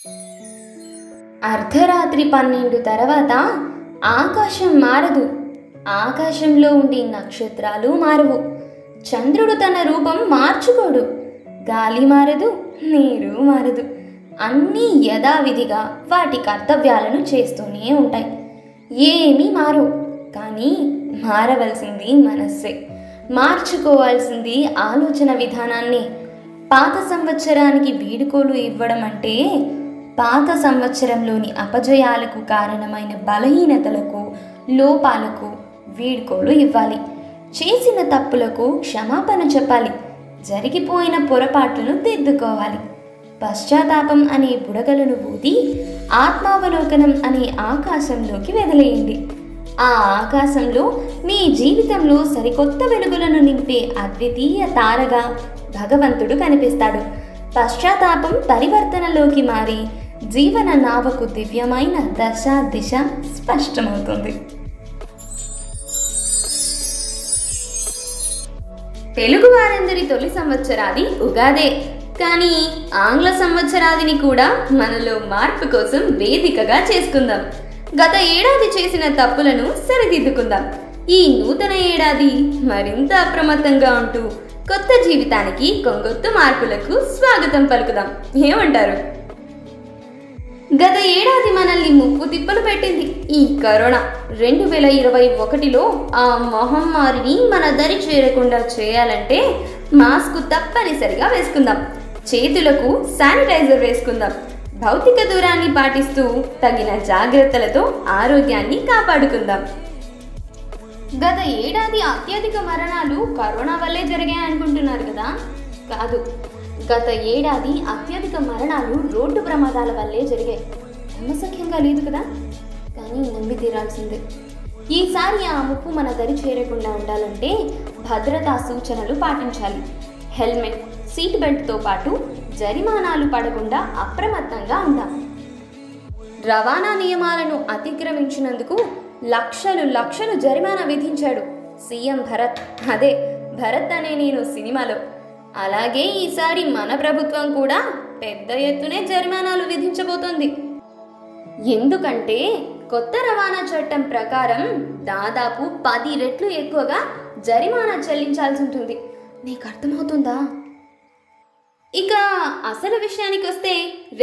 అర్ధరాత్రి 12 తర్వాత ఆకాశం మారదు. ఆకాశంలో ఉండే నక్షత్రాలు మారవు. చంద్రుడు తన రూపం మార్చుకోడు. గాలి మారదు, నీరు మారదు. అన్నీ యథావిధిగా వాటి కర్తవ్యాలను చేస్తూనే ఉంటాయి. ఏమీ మారవు. కానీ మారవలసింది మనస్సే. మార్చుకోవాల్సింది ఆలోచన విధానాన్ని. పాత సంవత్సరానికి వీడుకోలు ఇవ్వడం అంటే పాత సంవత్సరంలోని అపజయాలకు కారణమైన బలహీనతలకు, లోపాలకు వీడుకోలు ఇవ్వాలి. చేసిన తప్పులకు క్షమాపణ చెప్పాలి. జరిగిపోయిన పొరపాట్లను దిద్దుకోవాలి. పశ్చాత్తాపం అనే బుడగలను ఊది ఆత్మావలోకనం అనే ఆకాశంలోకి వదిలేయండి. ఆ ఆకాశంలో మీ జీవితంలో సరికొత్త వెలుగులను నింపే అద్వితీయ తారగా భగవంతుడు కనిపిస్తాడు. పశ్చాత్తాపం పరివర్తనలోకి మారి జీవన నావకు దివ్యమైన దశ దిశ స్పష్టమవుతుంది. తెలుగు వారందరి తొలి సంవత్సరాది ఉగాదే. కానీ ఆంగ్ల సంవత్సరాదిని కూడా మనలో మార్పు కోసం వేదికగా చేసుకుందాం. గత ఏడాది చేసిన తప్పులను సరిదిద్దుకుందాం. ఈ నూతన ఏడాది మరింత అప్రమత్తంగా ఉంటూ కొత్త జీవితానికి కొంగొత్త మార్పులకు స్వాగతం పలుకుదాం. ఏమంటారు? గత ఏడాది మనల్ని ముప్పు తిప్పలు పెట్టింది ఈ కరోనా. 2021లో ఆ మహమ్మారిని మన దరి చేరకుండా చేయాలంటే మాస్క్ తప్పనిసరిగా వేసుకుందాం. చేతులకు శానిటైజర్ వేసుకుందాం. భౌతిక దూరాన్ని పాటిస్తూ తగిన జాగ్రత్తలతో ఆరోగ్యాన్ని కాపాడుకుందాం. గత ఏడాది అత్యధిక మరణాలు కరోనా వల్లే జరిగాయి అనుకుంటున్నారు కదా? కాదు. గత ఏడాది అత్యధిక మరణాలు రోడ్డు ప్రమాదాల వల్లే జరిగాయి. నమ్మశక్యంగా లేదు కదా? కానీ నమ్మి తీరాల్సిందే. ఈసారి ఆ ముప్పు మన దరి చేరకుండా ఉండాలంటే భద్రతా సూచనలు పాటించాలి. హెల్మెట్, సీట్ బెల్ట్తో పాటు జరిమానాలు పడకుండా అప్రమత్తంగా ఉందాం. రవాణా నియమాలను అతిక్రమించినందుకు లక్షలు జరిమానా విధించాడు సీఎం భరత్. అదే భరత్ అనే నేను సినిమాలో. అలాగే ఈసారి మన ప్రభుత్వం కూడా పెద్ద ఎత్తునే జరిమానాలు విధించబోతోంది. ఎందుకంటే కొత్త రవాణా చట్టం ప్రకారం దాదాపు 10 రెట్లు ఎక్కువగా జరిమానా చెల్లించాల్సి ఉంటుంది. నీకు అర్థమవుతుందా? ఇక అసలు విషయానికి వస్తే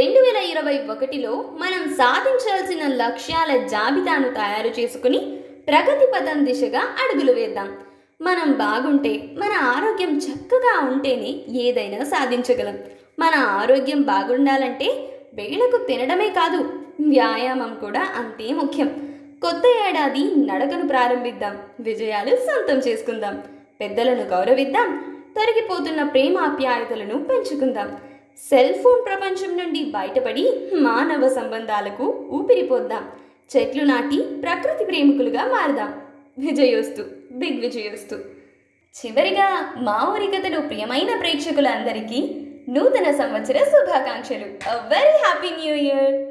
2021లో మనం సాధించాల్సిన లక్ష్యాల జాబితాను తయారు చేసుకుని ప్రగతి పథం దిశగా అడుగులు వేద్దాం. మనం బాగుంటే, మన ఆరోగ్యం చక్కగా ఉంటేనే ఏదైనా సాధించగలం. మన ఆరోగ్యం బాగుండాలంటే వేళకు తినడమే కాదు, వ్యాయామం కూడా అంతే ముఖ్యం. కొత్త ఏడాది నడకను ప్రారంభిద్దాం. విజయాలు సొంతం చేసుకుందాం. పెద్దలను గౌరవిద్దాం. తరిగిపోతున్న ప్రేమాప్యాయతలను పెంచుకుందాం. సెల్ ఫోన్ ప్రపంచం నుండి బయటపడి మానవ సంబంధాలకు ఊపిరిపోద్దాం. చెట్లు నాటి ప్రకృతి ప్రేమికులుగా మారదాం. విజయోస్తు, దిగ్విజయోస్తు. చివరిగా మా ఊరి కథలు ప్రియమైన ప్రేక్షకులందరికీ నూతన సంవత్సర శుభాకాంక్షలు. A very happy new year!